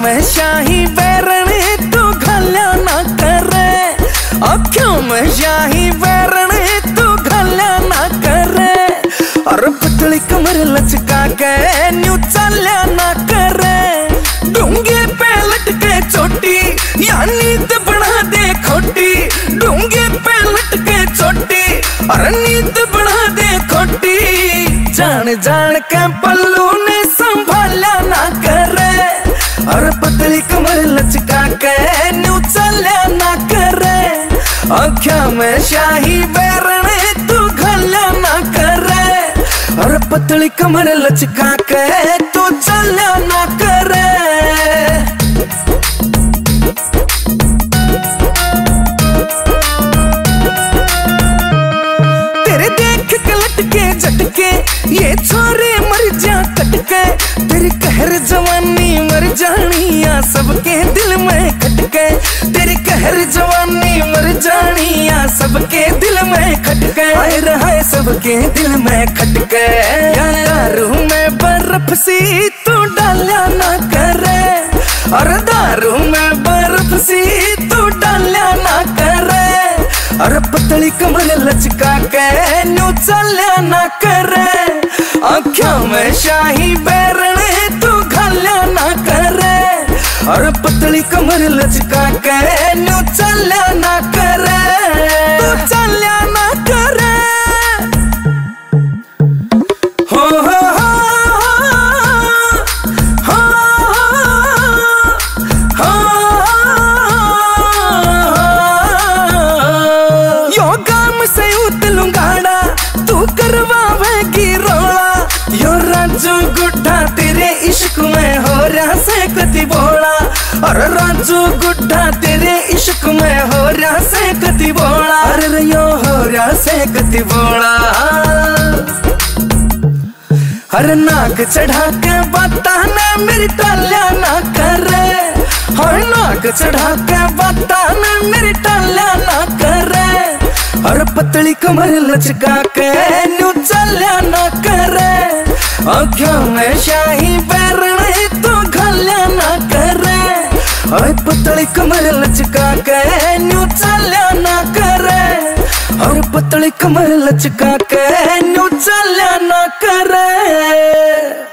में शाही बैरने तू घल्या ना करे, अखियों में शाही बैरने तू घल्या ना करे। और पतली कमर लचका के न्यू चल्या ना करे, डूंगे पे लटके चोटी या नींद बना दे खोटी, डूंगे पे लटके चोटी और नींद बना दे खोटी। जान जान के पल्लू ने संभाला ना करे, और पतली कमर लचका के न्यू चल्या ना करे। अखियां में शाही बैरने तू घल्या ना करे, और पतली कमर लचका के तू चल्या ना करे। तेरे देख के लटके झटके ये छोरे मर जा कटके, तेरी कहर जवानी मर जानिया सबके दिल में खटके, तेरी कहर जवानी मर जानिया सबके दिल में खटके। आए रहा सबके दिल में खटके, दारू में बर्फ सी तू डाल्या ना करे, और दारू में बर्फ सी तू डाल्या ना करे। और पतली कमर लचका के न्यू चल्या ना करे, आँखों में शाही बैरने तू घल्या ना करे, और पतली कमर लचका के न्यू चल्या ना करे, तू चल्या ना करे। हो हो राजू गुड्ढा तेरे इश्क में हो रहा से कति बोला, और राजू गुड्ढा तेरे इश्क में हो रहा से कति बोला, अरे यो हो रहा से कति बोला। हर नाक चढ़ा के बताना मेरी टाल्या ना करे, हर नाक चढ़ा के बताना मेरी टाल्या ना करे। और पतली कमर लचका के न्यू चल्या ना करे, आँखों में शाही बैरने तू घल्या ना करे, और पतली कमर लचका के न्यू चल्या ना करे, और पतली कमर लचका के न्यू चल्या ना करे।